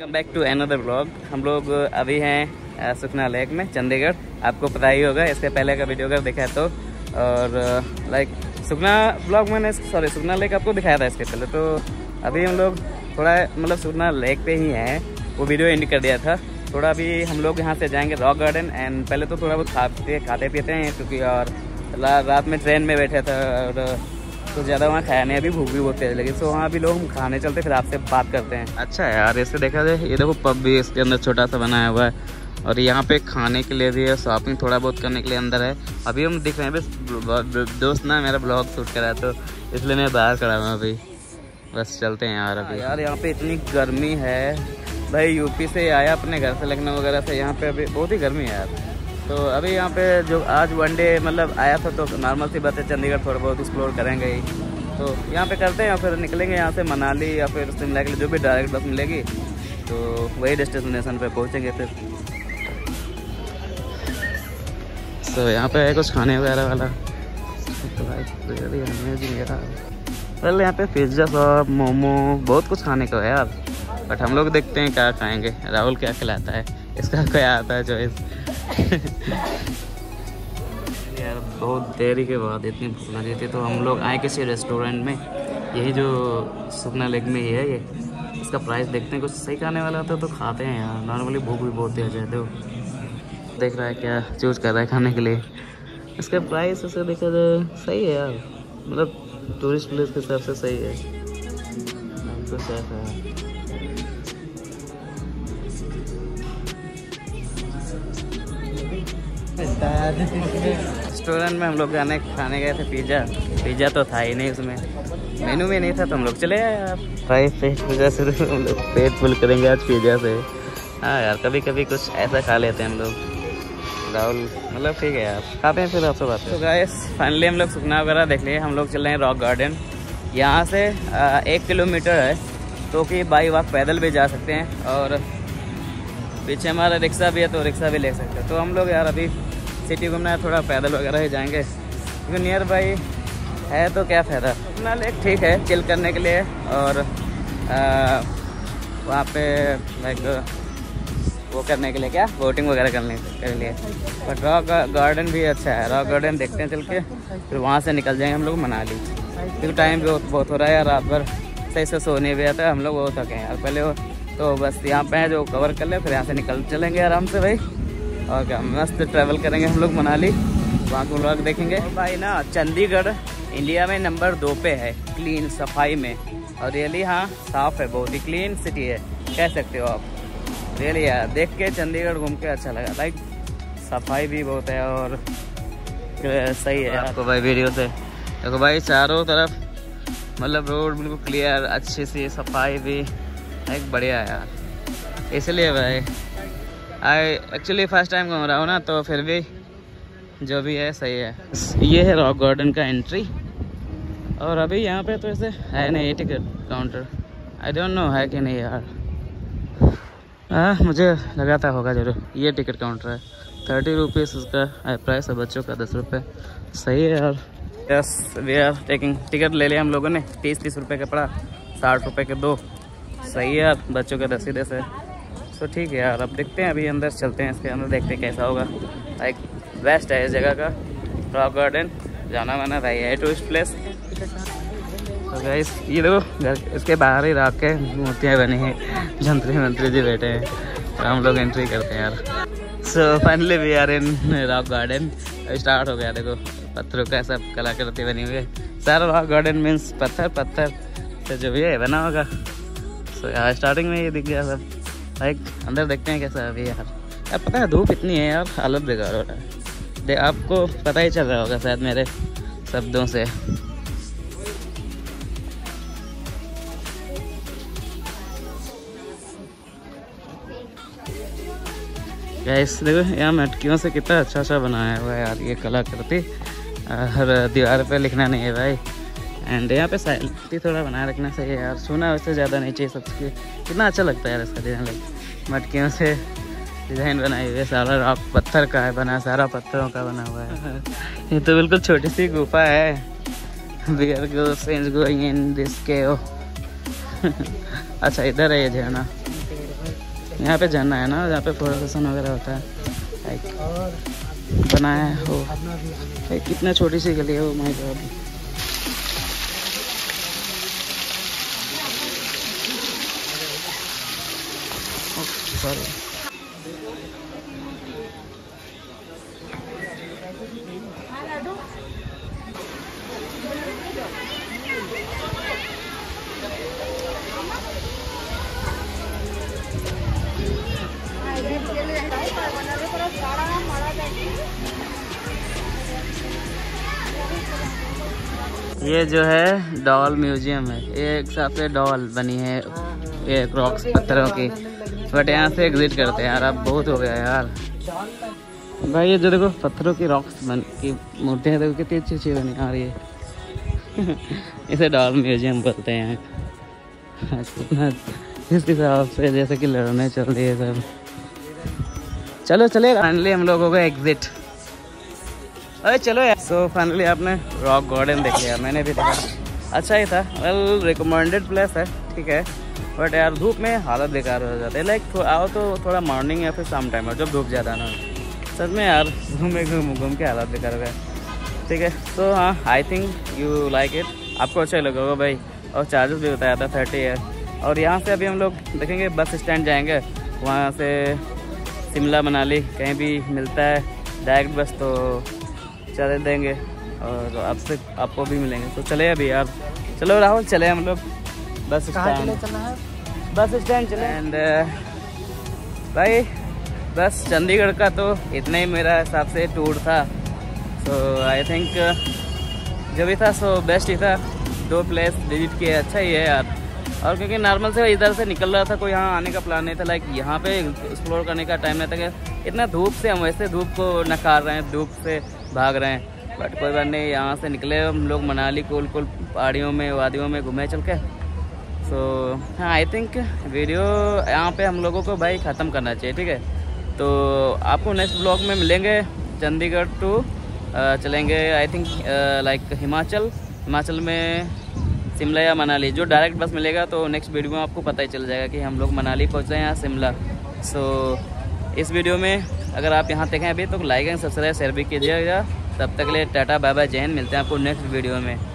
Welcome back to another blog. हम लोग अभी हैं सुखना लेक में चंडीगढ़। आपको पता ही होगा, इसके पहले का वीडियो अगर देखा है तो। और सुखना ब्लॉग मैंने सुखना लेक आपको दिखाया था इसके पहले। तो अभी हम लोग थोड़ा मतलब सुखना लेक पे ही हैं, वो वीडियो एंड कर दिया था। थोड़ा अभी हम लोग यहाँ से जाएंगे रॉक गार्डन एंड पहले तो थोड़ा बहुत खाते पीते हैं, क्योंकि और रात में ट्रेन में बैठे थे और तो ज़्यादा वहाँ खाया नहीं, अभी भूख भी बहुत तेज लगी। तो वहाँ भी लोग हम खाने चलते, फिर आपसे बात करते हैं। अच्छा है यार, ऐसे देखा जाए ये देखो पब भी इसके अंदर छोटा सा बनाया हुआ है, और यहाँ पे खाने के लिए भी है, शॉपिंग थोड़ा बहुत करने के लिए अंदर है। अभी हम दिख रहे हैं, बस दोस्त ना मेरा ब्लॉग शूट करा तो इसलिए मैं बाहर खड़ा हूँ अभी। बस चलते हैं यार अभी। यार यहाँ पे इतनी गर्मी है भाई, यूपी से आया अपने घर से लखनऊ वगैरह से, यहाँ पे अभी बहुत ही गर्मी है यार। तो अभी यहाँ पे जो आज वनडे मतलब आया था, तो नॉर्मल सी बात है, चंडीगढ़ थोड़ा बहुत एक्सप्लोर करेंगे ही। तो यहाँ पे करते हैं और फिर निकलेंगे यहाँ से मनाली या फिर शिमला के लिए जो भी डायरेक्ट बस मिलेगी, तो वही डेस्टिनेशन पे पहुँचेंगे फिर। तो यहाँ पे है कुछ खाने वगैरह वाला, पहले यहाँ पे पिज्ज़ा शॉप, मोमो, बहुत कुछ खाने को है यार। बट हम लोग देखते हैं क्या खाएंगे, राहुल क्या खिलाता है, इसका क्या आता है चॉइस। यार बहुत देरी के बाद इतनी भूख लगी थी, तो हम लोग आए किसी रेस्टोरेंट में, यही जो सुखना लेक में ही है ये। इसका प्राइस देखते हैं, कुछ सही खाने वाला होता है तो खाते हैं यार। नॉर्मली भूख भी बहुत तेज है, तो देख रहा है क्या चूज कर रहा है खाने के लिए। इसका प्राइस उसे देखा जाए सही है यार, मतलब टूरिस्ट प्लेस के हिसाब से सही है। कुछ ऐसा है। रेस्टोरेंट में हम लोग खाने गए थे, पिज़्ज़ा तो था ही नहीं उसमें, मेनू में नहीं था, तो हम लोग चले आए यार। भाई पेट पिज़्ज़ा से हम लोग पेट फुल करेंगे आज पिज़्ज़ा से। हाँ यार, कभी कभी कुछ ऐसा खा लेते हैं हम लोग। राहुल मतलब ठीक है यार, खाते हैं फिर आपसे बात। तो गाइस फाइनली हम लोग सुखना वगैरह देख लिए, हम लोग चल रहे हैं रॉक गार्डन। यहाँ से 1 किलोमीटर है, तो कि बाई वॉक पैदल भी जा सकते हैं, और पीछे हमारा रिक्शा भी है, तो रिक्शा भी ले सकते हैं। तो हम लोग यार अभी सिटी घूमना है, थोड़ा पैदल वगैरह ही जाएंगे, क्योंकि नियर बाई है तो क्या फ़ायदा। सुखना लेक ठीक है चिल करने के लिए, और वहाँ पे लाइक वो करने के लिए, क्या बोटिंग वगैरह करने के लिए। बट रॉक गार्डन भी अच्छा है, रॉक गार्डन देखते हैं चल के, फिर वहाँ से निकल जाएंगे हम लोग मनाली, क्योंकि टाइम भी बहुत हो रहा है यार। रात भर सही से सोने भी आता है, हम लोग वो थके हैं यार पहले वो। तो बस यहाँ पे है जो कवर कर ले, फिर यहाँ से निकल चलेंगे आराम से भाई, और क्या मस्त ट्रैवल करेंगे हम लोग मनाली, वहाँ को व्लॉग देखेंगे। और भाई ना चंडीगढ़ इंडिया में नंबर 2 पे है क्लीन सफाई में, और रियली हाँ साफ़ है, बहुत ही क्लीन सिटी है कह सकते हो आप। रियली यार देख के चंडीगढ़ घूम के अच्छा लगा, लाइक सफाई भी बहुत है और सही है आपको भाई। वीडियो से देखो भाई, चारों तरफ मतलब रोड बिल्कुल क्लियर, अच्छी सी सफाई भी एक बढ़िया है यार। इसलिए भाई एक्चुअली फर्स्ट टाइम घूम रहा हूँ ना, तो फिर भी जो भी है सही है। ये है रॉक गार्डन का एंट्री, और अभी यहाँ पे तो ऐसे है नहीं ticket counter, I don't know है कि नहीं यार। मुझे लगा था होगा जरूर। ये टिकट काउंटर है, 30 रुपीज़ उसका प्राइस है, बच्चों का 10 रुपये। सही है यार। Yes we are taking ticket ले लिया हम लोगों ने, 30 रुपये का पड़ा, 60 रुपये के 2। सही है यार, बच्चों का 10 ही 10 है, तो ठीक है यार। अब देखते हैं, अभी अंदर चलते हैं, इसके अंदर देखते हैं कैसा होगा। एक बेस्ट है इस जगह का, रॉक गार्डन जाना माना भाई है टूरिस्ट प्लेस। तो गाइस ये देखो घर, इसके बाहर ही रॉक के मूर्तियाँ बनी हैं, मंत्री जी बैठे हैं, तो हम लोग एंट्री करते हैं यार। So finally we are in rock garden. Start हो गया, देखो पत्थरों का सब कलाकृति बनी हुई है। सारा रॉक गार्डन मीन्स पत्थर से जो भी है बना होगा। सो यार स्टार्टिंग में ये दिख गया सब, लाइक अंदर देखते हैं कैसा है अभी यार। पता है धूप इतनी है यार, हालत बेकार हो रहा है, आपको पता ही चल रहा होगा शायद मेरे शब्दों से। गाइस देखो यहाँ मटकियों से कितना अच्छा बनाया हुआ है यार, ये कलाकृति। हर दीवार पे लिखना नहीं है भाई, एंड यहाँ पे साइलेंटी थोड़ा बनाए रखना चाहिए यार, सोना वैसे ज़्यादा नहीं चाहिए सबके। कितना अच्छा लगता है यार इसका डिज़ाइन, मटकियों से डिज़ाइन बनाई हुई है, सारा रॉक पत्थर का है बना, सारा पत्थरों का बना हुआ है। ये तो बिल्कुल छोटी सी गुफा है। We are going in this cave. अच्छा इधर है ये झरना। यहाँ पे झरना है ना, जहाँ पे फोटो सेशन वगैरह होता है, लाइक बनाया है वो। कितना छोटी सी गली है वो, माय गॉड। सॉरी। ये जो है डॉल म्यूजियम है, ये एक हिसाब से डॉल बनी है, ये रॉक्स पत्थरों की। बट यहाँ से एग्जिट करते हैं यार, अब बहुत हो गया यार भाई। ये जो देखो पत्थरों की रॉक्स बन की मूर्तियाँ देखो कितनी अच्छी अच्छी बनी आ रही है। इसे डॉल म्यूजियम बोलते हैं यहाँ। इस हिसाब से जैसे कि लड़ने चल रही है सब। चलो चले, फाइनली हम लोग हो गए एग्जिट। अरे चलो यार। सो फाइनली आपने रॉक गार्डन देख लिया, मैंने भी देखा, अच्छा ही था। वेल रिकमेंडेड प्लेस है, ठीक है। बट यार धूप में हालत बेकार हो जाती है। लाइक आओ तो थोड़ा मॉर्निंग या फिर शाम टाइम हो, जब धूप ज़्यादा ना हो। सच में यार घूम के हालत बेकार हो गया, ठीक है। तो हाँ, I think you like it, आपको अच्छा ही लगा होगा भाई। और चार्जेस भी बताया था 30 है। और यहाँ से अभी हम लोग देखेंगे, बस स्टैंड जाएंगे, वहाँ से शिमला मनाली कहीं भी मिलता है डायरेक्ट बस तो चले देंगे, और आपसे आपको भी मिलेंगे। तो चले अभी यार, चलो राहुल चले हम लोग बस स्टैंड। बस स्टैंड चले। एंड भाई बस चंडीगढ़ का तो इतना ही मेरा हिसाब से टूर था। सो आई थिंक जो भी था सो बेस्ट ही था। 2 प्लेस विजिट किए, अच्छा ही है यार। और क्योंकि नॉर्मल से इधर से निकल रहा था, कोई यहाँ आने का प्लान नहीं था। लाइक यहाँ पे एक्सप्लोर करने का टाइम नहीं था कि इतना धूप से हम वैसे धूप को नकार रहे हैं, धूप से भाग रहे हैं। बट कोई बात नहीं, यहाँ से निकले हम लोग मनाली कुल पहाड़ियों में वादियों में घूमे चल के। सो हाँ, आई थिंक वीडियो यहाँ पे हम लोगों को भाई ख़त्म करना चाहिए, ठीक है। तो आपको नेक्स्ट ब्लॉग में मिलेंगे। चंडीगढ़ टू चलेंगे आई थिंक लाइक हिमाचल में शिमला या मनाली, जो डायरेक्ट बस मिलेगा। तो नेक्स्ट वीडियो में आपको पता ही चल जाएगा कि हम लोग मनाली पहुँच रहे हैं या शिमला। सो इस वीडियो में अगर आप यहाँ देखें अभी तो लाइक एंड सब्सक्राइब शेयर भी कीजिएगा। तब तक के लिए टाटा बाय बाय, जय हिंद। मिलते हैं आपको नेक्स्ट वीडियो में।